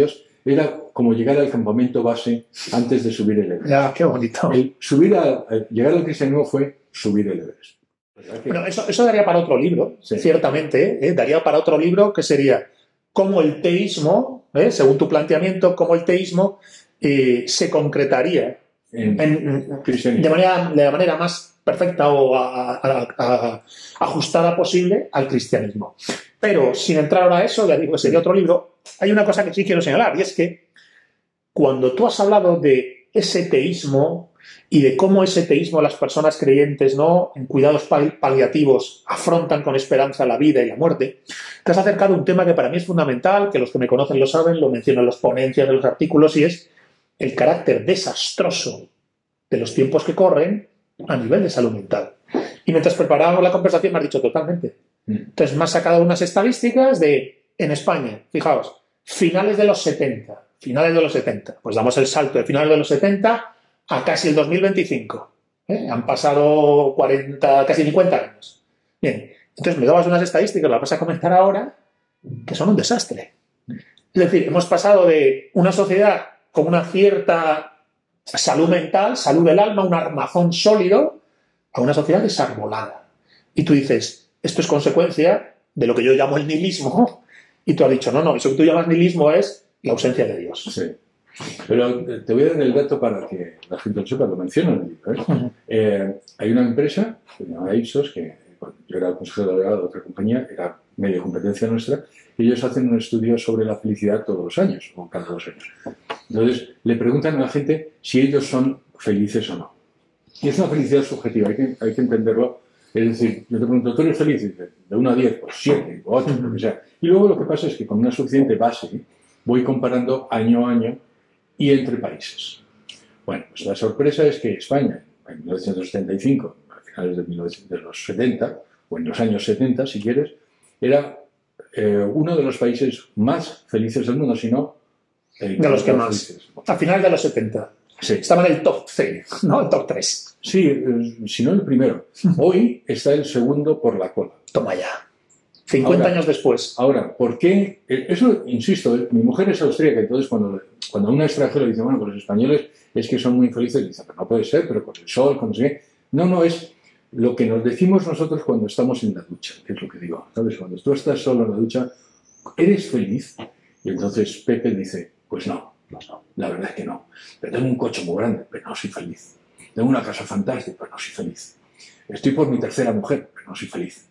era como llegar al campamento base antes de subir el Everest. Ya, qué bonito. El subir a, llegar al cristianismo fue subir el Everest. Que... Bueno, eso, eso daría para otro libro, sí. Ciertamente, ¿eh? Daría para otro libro que sería cómo el teísmo, ¿eh? Según tu planteamiento, cómo el teísmo eh, se concretaría en, en, de, manera, de la manera más perfecta o a, a, a, a, ajustada posible al cristianismo. Pero sin entrar ahora a eso, ya digo que sería otro libro, hay una cosa que sí quiero señalar, y es que cuando tú has hablado de ese teísmo y de cómo ese teísmo las personas creyentes, ¿no?, en cuidados pal paliativos afrontan con esperanza la vida y la muerte, te has acercado a un tema que para mí es fundamental, que los que me conocen lo saben, lo menciono en las ponencias de los artículos, y es el carácter desastroso de los tiempos que corren a nivel de salud mental. Y mientras preparábamos la conversación me has dicho totalmente. Entonces me has sacado unas estadísticas de, en España, fijaos, finales de los setenta, finales de los setenta, pues damos el salto de finales de los setenta a casi el dos mil veinticinco. ¿Eh? Han pasado cuarenta, casi cincuenta años. Bien, entonces me dabas unas estadísticas, las vas a comentar ahora, que son un desastre. Es decir, hemos pasado de una sociedad con una cierta salud mental, salud del alma, un armazón sólido, a una sociedad desarbolada. Y tú dices, esto es consecuencia de lo que yo llamo el nihilismo, y tú has dicho, no, no, eso que tú llamas nihilismo es la ausencia de Dios. Sí. Pero te voy a dar el dato para que la gente lo sepa, lo menciono en el libro. ¿eh? Uh-huh. eh, hay una empresa, que se llama Ipsos, que bueno, yo era el consejero delegado de otra compañía, era medio competencia nuestra, y ellos hacen un estudio sobre la felicidad todos los años, o cada dos años. Entonces, le preguntan a la gente si ellos son felices o no. Y es una felicidad subjetiva, hay que, hay que entenderlo. Es decir, yo te pregunto, ¿tú eres feliz? De uno a diez, pues siete, o ocho, lo que sea. Y luego lo que pasa es que con una suficiente base voy comparando año a año y entre países. Bueno, pues la sorpresa es que España, en mil novecientos setenta y cinco, a finales de, mil novecientos, de los setenta, o en los años setenta, si quieres, era eh, uno de los países más felices del mundo, si no... Eh, de los que más. Felices. A finales de los setenta. Sí. Estaba en el top tres, ¿no? El top tres. Sí, eh, si no el primero. Hoy está el segundo por la cola. Toma ya. cincuenta ahora, años después. Ahora, ¿por qué? Eso, insisto, mi mujer es austríaca, entonces cuando, cuando a un extranjero le dice, bueno, pues los españoles es que son muy infelices, dice, pero no puede ser, pero con el sol, con no sé qué. No, no, es lo que nos decimos nosotros cuando estamos en la ducha, que es lo que digo, ¿sabes? Cuando tú estás solo en la ducha, ¿eres feliz? Y entonces Pepe dice, pues no, no, no, la verdad es que no. Pero tengo un coche muy grande, pero no soy feliz. Tengo una casa fantástica, pero no soy feliz. Estoy por mi tercera mujer, pero no soy feliz.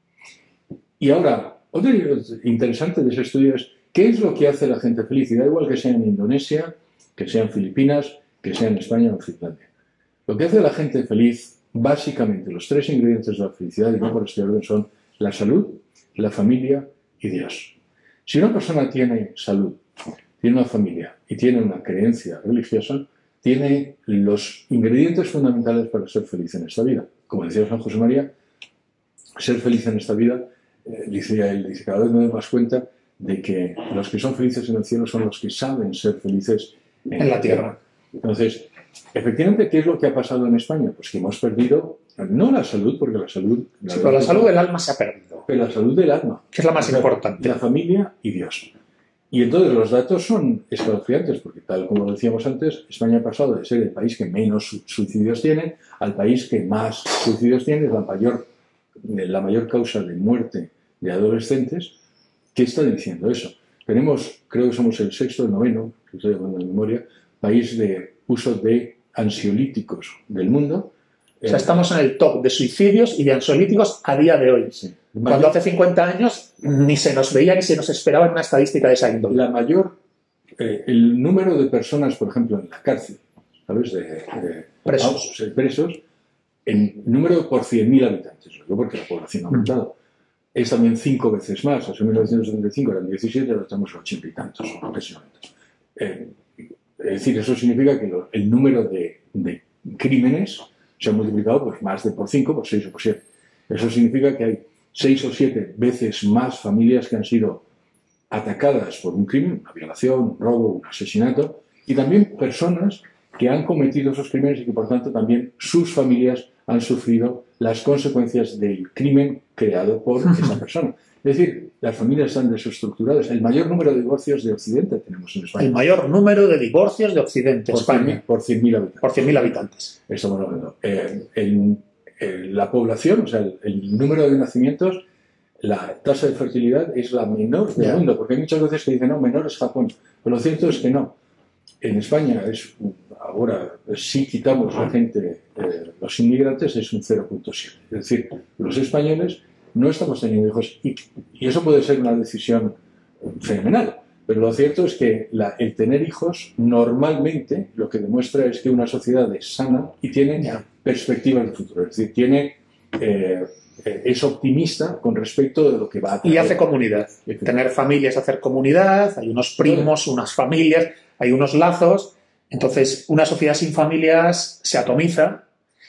Y ahora, otro interesante de ese estudio es ¿qué es lo que hace a la gente feliz? Y da igual que sea en Indonesia, que sea en Filipinas, que sea en España o en Finlandia. Lo que hace a la gente feliz, básicamente, los tres ingredientes de la felicidad, y no por este orden, son la salud, la familia y Dios. Si una persona tiene salud, tiene una familia y tiene una creencia religiosa, tiene los ingredientes fundamentales para ser feliz en esta vida. Como decía San José María, ser feliz en esta vida, eh, dice él, dice, cada vez me doy más cuenta de que los que son felices en el cielo son los que saben ser felices en, en la tierra. tierra. Entonces, efectivamente, ¿qué es lo que ha pasado en España? Pues que hemos perdido, no la salud, porque la salud... La sí, pero la salud del alma se ha perdido. Pero la salud del alma. Que es la más la, importante. La familia y Dios. Y entonces los datos son escalofriantes, porque tal como decíamos antes, España ha pasado de ser el país que menos suicidios tiene al país que más suicidios tiene, es la mayor, la mayor causa de muerte de adolescentes. ¿Qué está diciendo eso? Tenemos, creo que somos el sexto, el noveno, que estoy hablando de memoria, país de uso de ansiolíticos del mundo. O sea, estamos en el top de suicidios y de ansiolíticos a día de hoy. Sí. Cuando hace cincuenta años ni se nos veía ni se nos esperaba en una estadística de esa índole. La mayor, eh, el número de personas, por ejemplo, en la cárcel, ¿sabes? De, de presos. Ah, presos, en número por cien mil habitantes, no porque la población ha aumentado. Mm. Es también cinco veces más. En mil novecientos setenta y cinco eran diecisiete, ahora estamos en ochenta y tantos, aproximadamente. Eh, es decir, eso significa que lo, el número de, de crímenes se ha multiplicado pues, más de por cinco, por seis o por siete. Eso significa que hay seis o siete veces más familias que han sido atacadas por un crimen, una violación, un robo, un asesinato, y también personas que han cometido esos crímenes y que por tanto también sus familias han sufrido las consecuencias del crimen creado por esa persona. Es decir, las familias están desestructuradas. El mayor número de divorcios de Occidente tenemos en España. El mayor número de divorcios de Occidente, por España. Por cien mil habitantes. Por cien mil habitantes. Estamos hablando. Eh, el, el, la población, o sea, el, el número de nacimientos, la tasa de fertilidad es la menor del yeah. mundo, porque hay muchas veces que dicen, no, menor es Japón, pero lo cierto es que no. En España, es ahora, si quitamos la gente, eh, los inmigrantes, es un cero punto siete. Es decir, los españoles no estamos teniendo hijos, y, y eso puede ser una decisión fenomenal, pero lo cierto es que la, el tener hijos normalmente lo que demuestra es que una sociedad es sana y tiene yeah. perspectivas de futuro, es decir, tiene... Eh, es optimista con respecto de lo que va a traer. Y hace comunidad. Tener familia es hacer comunidad, hay unos primos, unas familias, hay unos lazos. Entonces, una sociedad sin familias se atomiza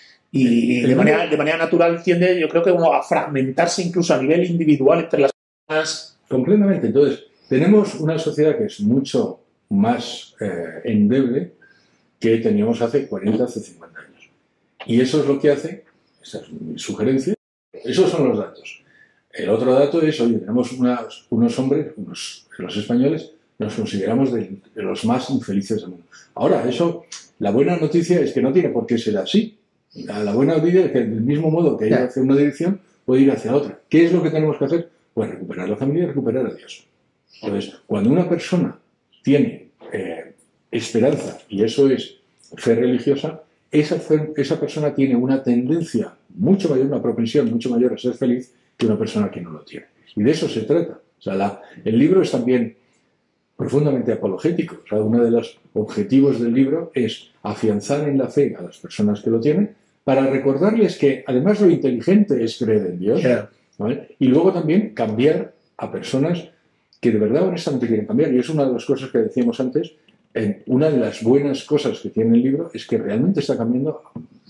y de manera, de manera natural tiende, yo creo que como a fragmentarse incluso a nivel individual entre las personas. Completamente. Entonces, tenemos una sociedad que es mucho más eh, endeble que teníamos hace cuarenta, hace cincuenta años. Y eso es lo que hace, esa es mi sugerencia. Esos son los datos. El otro dato es, oye, tenemos unas, unos hombres, unos, los españoles, nos consideramos de, de los más infelices del mundo. Ahora, eso, la buena noticia es que no tiene por qué ser así. La buena noticia es que del mismo modo que ir hacia una dirección, puede ir hacia otra. ¿Qué es lo que tenemos que hacer? Pues recuperar la familia y recuperar a Dios. Entonces, cuando una persona tiene eh, esperanza, y eso es fe religiosa, Esa, esa persona tiene una tendencia mucho mayor, una propensión mucho mayor a ser feliz que una persona que no lo tiene. Y de eso se trata. O sea, la, el libro es también profundamente apologético. O sea, uno de los objetivos del libro es afianzar en la fe a las personas que lo tienen para recordarles que además lo inteligente es creer en Dios, yeah. ¿vale? Y luego también cambiar a personas que de verdad honestamente quieren cambiar. Y es una de las cosas que decíamos antes. Eh, una de las buenas cosas que tiene el libro es que realmente está cambiando.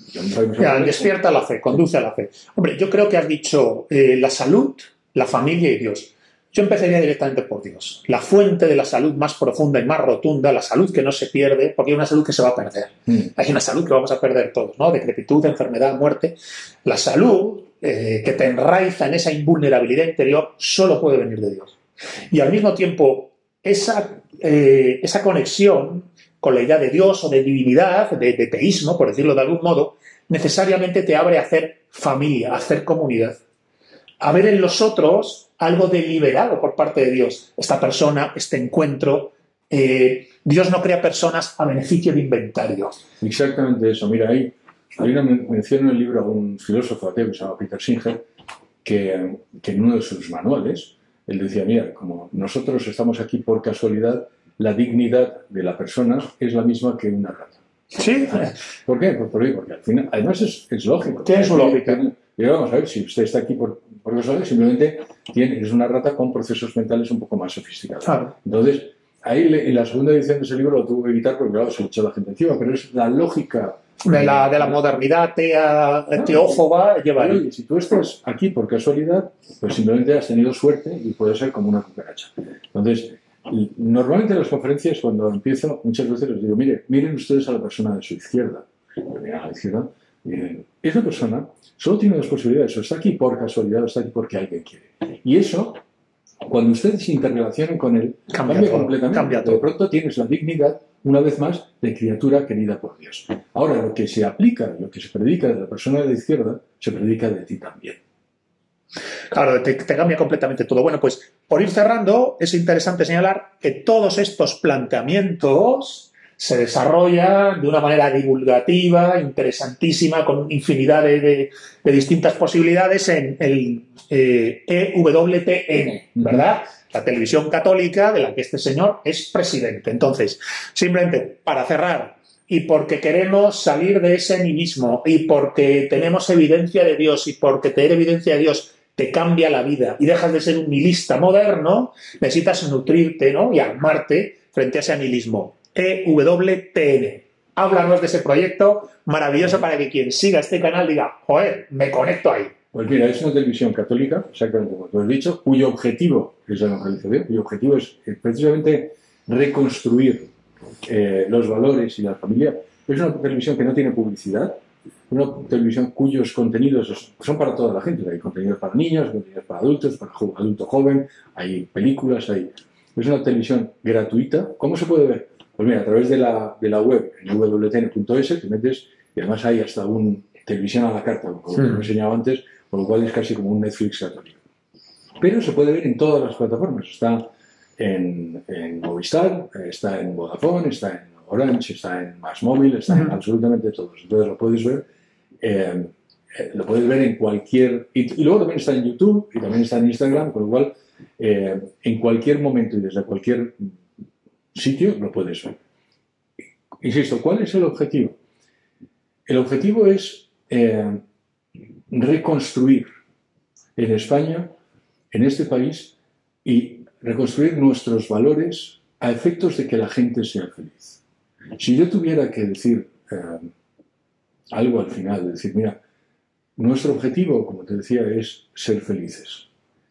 Ya, despierta la fe, conduce a la fe. Hombre, yo creo que has dicho eh, la salud, la familia y Dios. Yo empezaría directamente por Dios. La fuente de la salud más profunda y más rotunda, la salud que no se pierde, porque hay una salud que se va a perder. Mm. Hay una salud que vamos a perder todos, ¿no? Decrepitud, enfermedad, muerte. La salud eh, que te enraiza en esa invulnerabilidad interior solo puede venir de Dios. Y al mismo tiempo, esa, eh, esa conexión con la idea de Dios o de divinidad, de, de teísmo, por decirlo de algún modo, necesariamente te abre a hacer familia, a hacer comunidad. A ver en los otros algo deliberado por parte de Dios. Esta persona, este encuentro. Eh, Dios no crea personas a beneficio de inventario. Exactamente eso. Mira, hay, hay una mención en el libro a un filósofo ateo que se llama Peter Singer, que, que en uno de sus manuales, él decía, mira, como nosotros estamos aquí por casualidad, la dignidad de la persona es la misma que una rata. ¿Sí? ¿Por qué? Pues porque, porque al final, además es, es lógico. Tiene su lógica. Pero vamos a ver, si usted está aquí por, por casualidad, simplemente tiene, es una rata con procesos mentales un poco más sofisticados. Claro. Entonces, ahí le, en la segunda edición de ese libro lo tuvo que evitar porque, claro, se le echó la gente encima, pero es la lógica de la, de la modernidad tea, teófoba lleva ahí. Oye, si tú estás aquí por casualidad, pues simplemente has tenido suerte y puede ser como una cucaracha. Entonces, normalmente en las conferencias, cuando empiezo, muchas veces les digo, mire, miren ustedes a la persona de su izquierda. Miren a la izquierda y miren, esa persona solo tiene dos posibilidades, o está aquí por casualidad o está aquí porque alguien quiere. Y eso, cuando ustedes se interrelacionen con él, cambia, cambia completamente. Cambia de pronto tienes la dignidad, una vez más, de criatura querida por Dios. Ahora, lo que se aplica, lo que se predica de la persona de la izquierda, se predica de ti también. Claro, te, te cambia completamente todo. Bueno, pues por ir cerrando, es interesante señalar que todos estos planteamientos se desarrollan de una manera divulgativa, interesantísima, con infinidad de, de, de distintas posibilidades en el eh, E W T N, ¿verdad? La televisión católica de la que este señor es presidente. Entonces, simplemente para cerrar, y porque queremos salir de ese nihilismo, y porque tenemos evidencia de Dios, y porque tener evidencia de Dios te cambia la vida y dejas de ser un nihilista moderno, necesitas nutrirte, ¿no? Y armarte frente a ese nihilismo. E W T N. Háblanos de ese proyecto maravilloso para que quien siga este canal diga, joder, me conecto ahí. Pues mira, es una televisión católica, exactamente como tú has dicho, cuyo objetivo es la evangelización, cuyo objetivo es precisamente reconstruir eh, los valores y la familia. Es una televisión que no tiene publicidad, una televisión cuyos contenidos son para toda la gente. Hay contenidos para niños, contenidos para adultos, para adulto joven, hay películas, hay... Es una televisión gratuita. ¿Cómo se puede ver? Pues mira, a través de la, de la web, en w t n punto es, te metes y además hay hasta un televisión a la carta, como sí. Lo he enseñado antes, con lo cual es casi como un Netflix católico. Pero se puede ver en todas las plataformas. Está en, en Movistar, está en Vodafone, está en Orange, está en Más Móvil, está en absolutamente todos. Entonces lo puedes ver, eh, eh, lo puedes ver en cualquier... Y, y luego también está en YouTube y también está en Instagram, con lo cual eh, en cualquier momento y desde cualquier sitio lo puedes ver. Insisto, ¿cuál es el objetivo? El objetivo es eh, reconstruir en España, en este país, y reconstruir nuestros valores a efectos de que la gente sea feliz. Si yo tuviera que decir eh, algo al final, decir, mira, nuestro objetivo, como te decía, es ser felices.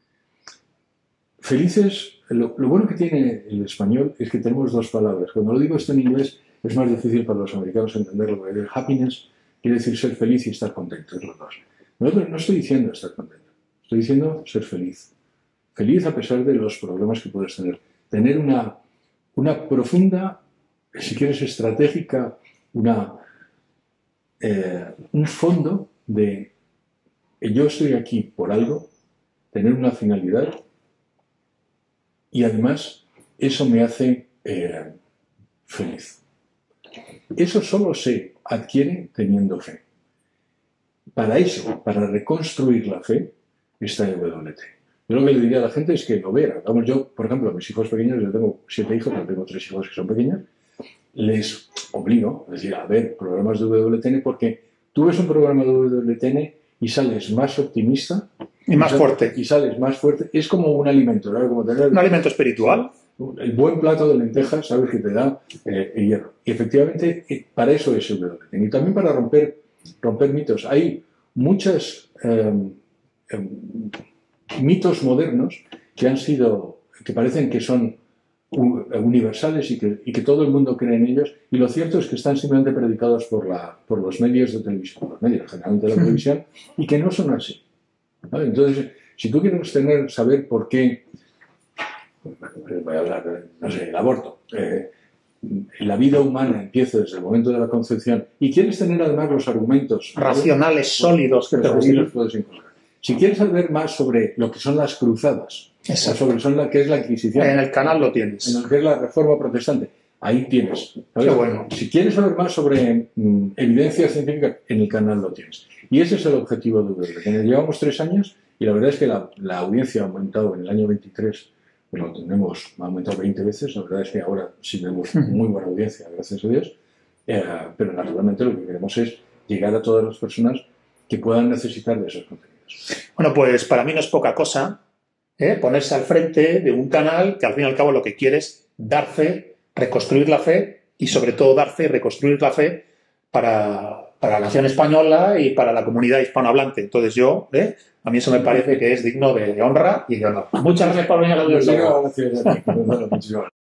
Felices, lo, lo bueno que tiene el español es que tenemos dos palabras. Cuando lo digo esto en inglés es más difícil para los americanos entenderlo, porque happiness quiere decir ser feliz y estar contento, es los dos. No, no estoy diciendo estar contento, estoy diciendo ser feliz. Feliz a pesar de los problemas que puedes tener. Tener una, una profunda, si quieres estratégica, una, eh, un fondo de yo estoy aquí por algo, tener una finalidad y además eso me hace eh, feliz. Eso solo se adquiere teniendo fe. Para eso, para reconstruir la fe, está el W T. Yo lo que le diría a la gente es que lo vea. Vamos, yo, por ejemplo, a mis hijos pequeños, yo tengo siete hijos, pero tengo tres hijos que son pequeños, les obligo a decir, a ver, programas de W T N, porque tú ves un programa de W T N y sales más optimista. Y más y sales, fuerte. Y sales más fuerte. Es como un alimento, ¿no? Como tener un alimento espiritual. El buen plato de lentejas, sabes que te da eh, el hierro. Y efectivamente, eh, para eso es el W T N. Y también para romper, romper mitos. Hay muchas... Eh, eh, mitos modernos que han sido, que parecen que son universales y que, y que todo el mundo cree en ellos, y lo cierto es que están simplemente predicados por, la, por los medios de televisión, por los medios generalmente de la televisión, y que no son así. ¿Vale? Entonces, si tú quieres tener, saber por qué, voy a hablar, no sé, el aborto, eh, la vida humana empieza desde el momento de la concepción, y quieres tener además los argumentos racionales, sólidos, que te los puedes encontrar. Si quieres saber más sobre lo que son las cruzadas, o sobre son la, qué es la Inquisición, en el canal lo tienes. En lo que es la Reforma Protestante, ahí tienes. ¿Sabes? Qué bueno. Si quieres saber más sobre mm, evidencia científica, en el canal lo tienes. Y ese es el objetivo de W T N. Llevamos tres años y la verdad es que la, la audiencia ha aumentado en el año veintitrés, lo tenemos, ha aumentado veinte veces. La verdad es que ahora sí tenemos muy buena audiencia, gracias a Dios. Eh, pero naturalmente lo que queremos es llegar a todas las personas que puedan necesitar de esos contenidos. Bueno, pues para mí no es poca cosa ¿eh? ponerse al frente de un canal que al fin y al cabo lo que quiere es dar fe, reconstruir la fe y sobre todo dar fe y reconstruir la fe para, para la nación española y para la comunidad hispanohablante. Entonces yo, ¿eh? a mí eso me parece que es digno de honra y de honor. Muchas gracias por venir a la audiencia. Gracias.